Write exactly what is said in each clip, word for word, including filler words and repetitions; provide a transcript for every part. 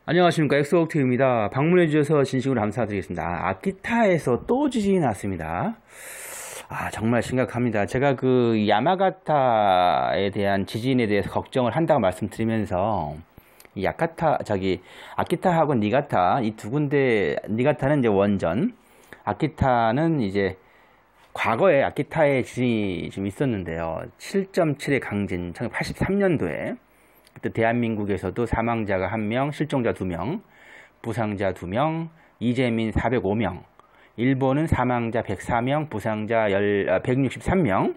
안녕하십니까, 엑소옥티입니다. 방문해주셔서 진심으로 감사드리겠습니다. 아, 아키타에서 또 지진이 났습니다. 아, 정말 심각합니다. 제가 그 야마가타에 대한 지진에 대해서 걱정을 한다고 말씀드리면서 이 야카타 저기 아키타하고 니가타 이 두 군데, 니가타는 이제 원전, 아키타는 이제 과거에 아키타에 지진이 좀 있었는데요. 칠 점 칠의 강진, 천구백팔십삼 년도에 그때 대한민국에서도 사망자가 한 명, 실종자 두 명, 부상자 두 명, 이재민 사백오 명, 일본은 사망자 백사 명, 부상자 백육십삼 명.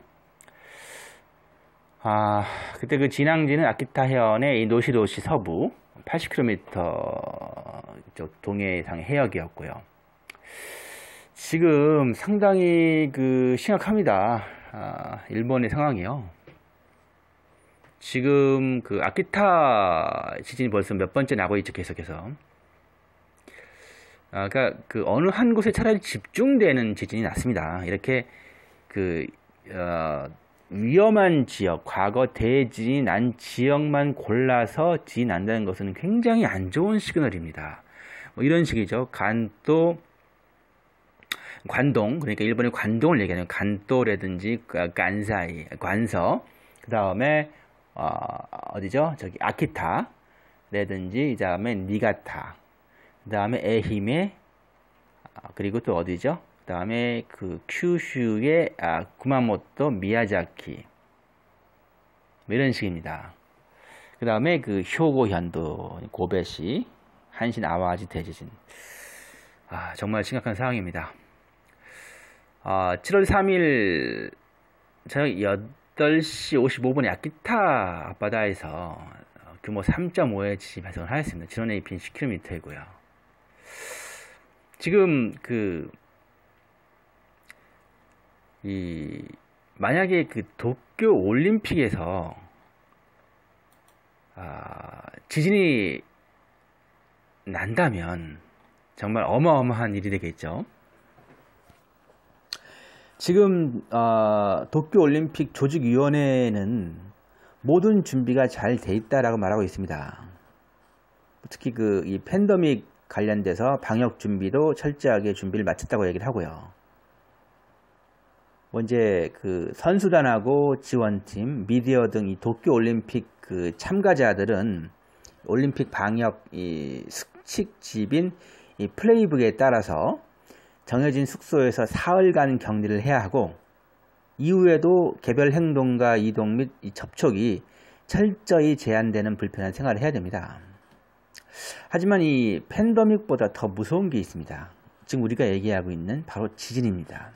아, 그때 그 진앙지는 아키타 해안의 이 노시도시 서부 팔십 킬로미터 쪽 동해상의 해역이었고요. 지금 상당히 그 심각합니다. 아, 일본의 상황이요. 지금 그 아키타 지진이 벌써 몇 번째 나고 있죠, 계속해서. 아, 그러니까 그 어느 한 곳에 차라리 집중되는 지진이 났습니다. 이렇게 그 어, 위험한 지역, 과거 대지진이 난 지역만 골라서 지진이 난다는 것은 굉장히 안 좋은 시그널입니다. 뭐 이런 식이죠. 간도, 관동, 그러니까 일본의 관동을 얘기하는 간도라든지 간사이, 관서, 그 다음에 어, 어디죠? 저기 아키타라든지, 그 다음에 니가타, 그 다음에 에히메, 그리고 또 어디죠? 그 다음에 그 큐슈의 아, 구마모토, 미야자키, 뭐 이런 식입니다. 그 다음에 그 효고 현도, 고베시, 한신 아와지 대지진. 아, 정말 심각한 상황입니다. 아, 칠월 삼일 저녁 여덟 시 오십오 분에 아키타 앞바다에서 규모 삼 점 오의 지진이 발생을 하였습니다. 진원의 빈 십 킬로미터이고요. 지금 그 이 만약에 그 도쿄 올림픽에서 아, 지진이 난다면 정말 어마어마한 일이 되겠죠. 지금 어, 도쿄올림픽 조직위원회는 모든 준비가 잘 돼 있다라고 말하고 있습니다. 특히 그 이 팬데믹 관련돼서 방역 준비도 철저하게 준비를 마쳤다고 얘기를 하고요. 뭐 이제 그 선수단하고 지원팀, 미디어 등 이 도쿄올림픽 그 참가자들은 올림픽 방역 이 수칙집인 이 플레이북에 따라서 정해진 숙소에서 사흘간 격리를 해야 하고, 이후에도 개별 행동과 이동 및 접촉이 철저히 제한되는 불편한 생활을 해야 됩니다. 하지만 이 팬데믹보다 더 무서운 게 있습니다. 지금 우리가 얘기하고 있는 바로 지진입니다.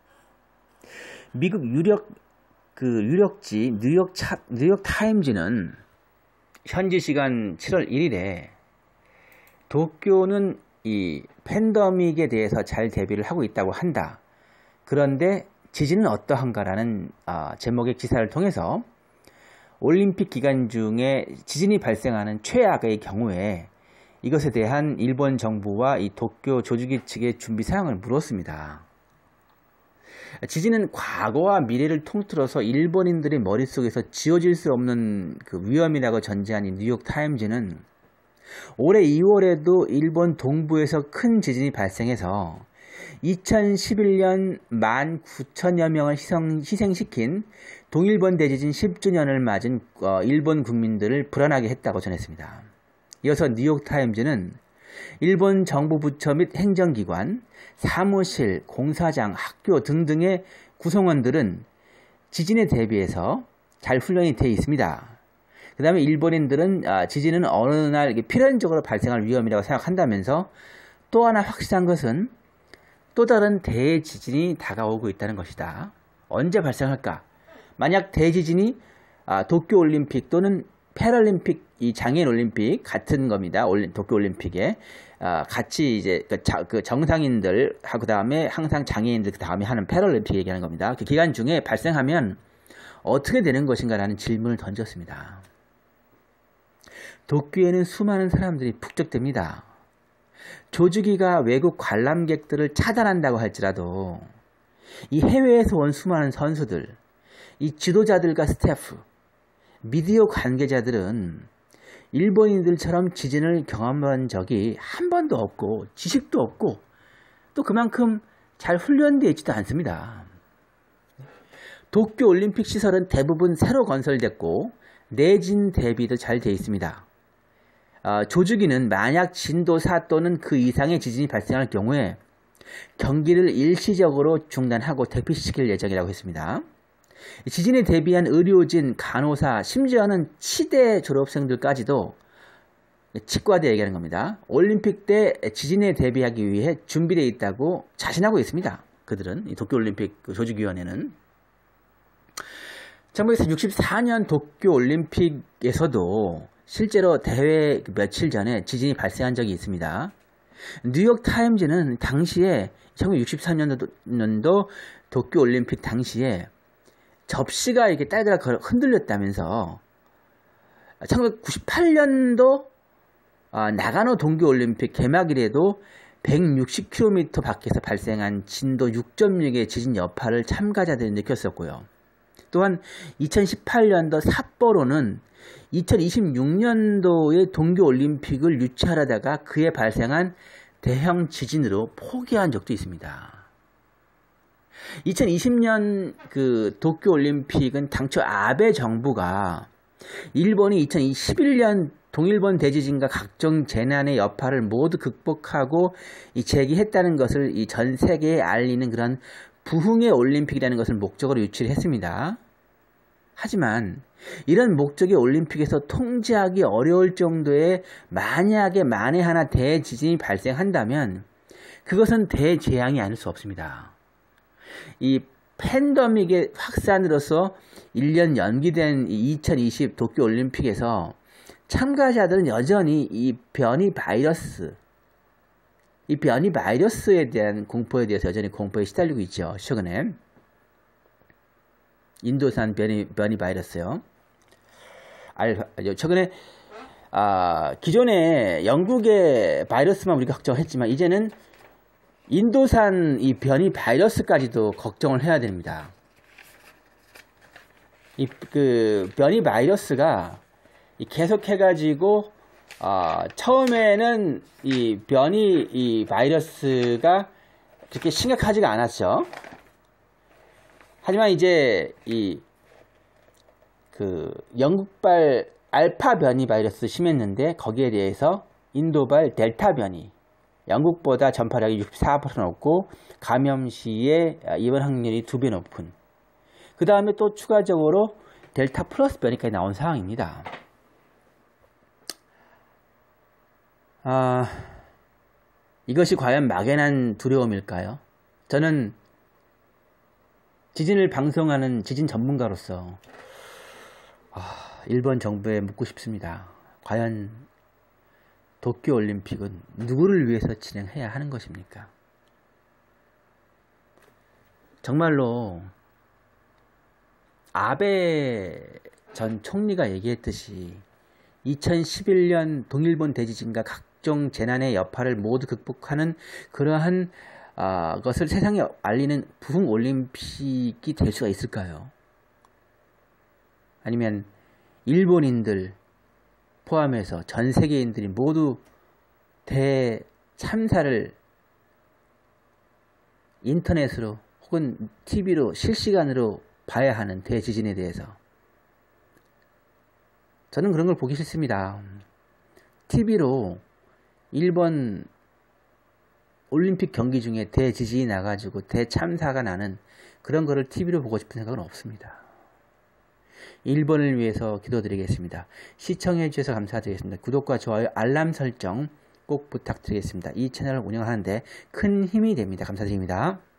미국 유력 그 유력지 뉴욕 차, 뉴욕 타임즈는 현지 시간 칠월 일일에 도쿄는 이 팬데믹에 대해서 잘 대비를 하고 있다고 한다. 그런데 지진은 어떠한가라는 어, 제목의 기사를 통해서 올림픽 기간 중에 지진이 발생하는 최악의 경우에 이것에 대한 일본 정부와 이 도쿄 조직위 측의 준비 사항을 물었습니다. 지진은 과거와 미래를 통틀어서 일본인들의 머릿속에서 지워질 수 없는 그 위험이라고 전제한 이 뉴욕 타임즈는 올해 이월에도 일본 동부에서 큰 지진이 발생해서 이천십일 년 만 구천여 명을 희생, 희생시킨 동일본 대지진 십 주년을 맞은 어, 일본 국민들을 불안하게 했다고 전했습니다. 이어서 뉴욕타임즈는 일본 정부 부처 및 행정기관, 사무실, 공사장, 학교 등등의 구성원들은 지진에 대비해서 잘 훈련이 되어 있습니다. 그 다음에 일본인들은 아, 지진은 어느 날 필연적으로 발생할 위험이라고 생각한다면서 또 하나 확실한 것은 또 다른 대지진이 다가오고 있다는 것이다. 언제 발생할까? 만약 대지진이 아, 도쿄올림픽 또는 패럴림픽, 이 장애인 올림픽 같은 겁니다. 올림, 도쿄올림픽에 아, 같이 이제 그, 자, 그 정상인들 하고 그 다음에 항상 장애인들 그 다음에 하는 패럴림픽 얘기하는 겁니다. 그 기간 중에 발생하면 어떻게 되는 것인가라는 질문을 던졌습니다. 도쿄에는 수많은 사람들이 북적됩니다. 조직위가 외국 관람객들을 차단한다고 할지라도 이 해외에서 온 수많은 선수들, 이 지도자들과 스태프, 미디어 관계자들은 일본인들처럼 지진을 경험한 적이 한 번도 없고 지식도 없고 또 그만큼 잘 훈련되어 있지도 않습니다. 도쿄올림픽 시설은 대부분 새로 건설됐고 내진 대비도 잘 되어 있습니다. 어, 조주기는 만약 진도 사 또는 그 이상의 지진이 발생할 경우에 경기를 일시적으로 중단하고 대피시킬 예정이라고 했습니다. 지진에 대비한 의료진, 간호사, 심지어는 치대 졸업생들까지도 치과대 얘기하는 겁니다. 올림픽 때 지진에 대비하기 위해 준비되어 있다고 자신하고 있습니다. 그들은 이 도쿄올림픽 조직위원회는 천구백육십사 년 도쿄올림픽에서도 실제로 대회 며칠 전에 지진이 발생한 적이 있습니다. 뉴욕타임즈는 당시에 천구백육십삼 년도 도쿄올림픽 당시에 접시가 이렇게 딸그락 흔들렸다면서 천구백구십팔 년도 나가노 동계올림픽 개막일에도 백육십 킬로미터 밖에서 발생한 진도 육 점 육의 지진 여파를 참가자들이 느꼈었고요. 또한 이천십팔 년도 삿포로는 이천이십육 년도의 동계올림픽을 유치하려다가 그에 발생한 대형 지진으로 포기한 적도 있습니다. 이천이십 년 그 도쿄올림픽은 당초 아베 정부가 일본이 이천이십일 년 동일본 대지진과 각종 재난의 여파를 모두 극복하고 이 재기했다는 것을 이 전 세계에 알리는 그런 부흥의 올림픽이라는 것을 목적으로 유치를 했습니다. 하지만 이런 목적의 올림픽에서 통제하기 어려울 정도의 만약에 만에 하나 대지진이 발생한다면 그것은 대재앙이 아닐 수 없습니다. 이 팬데믹의 확산으로서 일 년 연기된 이천이십 도쿄올림픽에서 참가자들은 여전히 이 변이 바이러스, 이 변이 바이러스에 대한 공포에 대해서 여전히 공포에 시달리고 있죠. 최근에 인도산 변이, 변이 바이러스요. 알, 최근에 아, 기존에 영국의 바이러스만 우리가 걱정했지만 이제는 인도산 이 변이 바이러스까지도 걱정을 해야 됩니다. 이 그 변이 바이러스가 계속해가지고 어, 처음에는 이 변이 이 바이러스가 그렇게 심각하지가 않았죠. 하지만 이제 이 그 영국발 알파 변이 바이러스 심했는데 거기에 대해서 인도발 델타 변이 영국보다 전파력이 육십사 퍼센트 높고 감염 시에 입원 확률이 두 배 높은 그 다음에 또 추가적으로 델타 플러스 변이까지 나온 상황입니다. 아, 이것이 과연 막연한 두려움일까요? 저는 지진을 방송하는 지진 전문가로서 아, 일본 정부에 묻고 싶습니다. 과연 도쿄올림픽은 누구를 위해서 진행해야 하는 것입니까? 정말로 아베 전 총리가 얘기했듯이 이천십일 년 동일본 대지진과 각종 재난의 여파를 모두 극복하는 그러한 어, 것을 세상에 알리는 부흥올림픽이 될 수가 있을까요? 아니면 일본인들 포함해서 전 세계인들이 모두 대참사를 인터넷으로 혹은 티비로 실시간으로 봐야 하는 대지진에 대해서 저는 그런 걸 보기 싫습니다. 티비로 일본 올림픽 경기 중에 대지진이 나가지고 대참사가 나는 그런 거를 티비로 보고 싶은 생각은 없습니다. 일본을 위해서 기도드리겠습니다. 시청해 주셔서 감사드리겠습니다. 구독과 좋아요, 알람 설정 꼭 부탁드리겠습니다. 이 채널을 운영하는데 큰 힘이 됩니다. 감사드립니다.